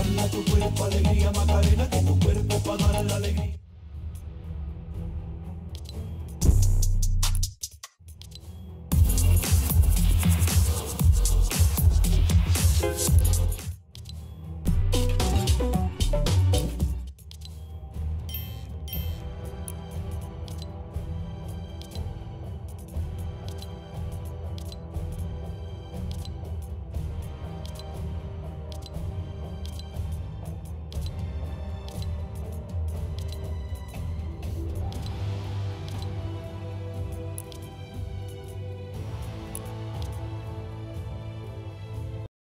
Dale a tu cuerpo alegría, Macarena, que tu cuerpo para dar la alegría.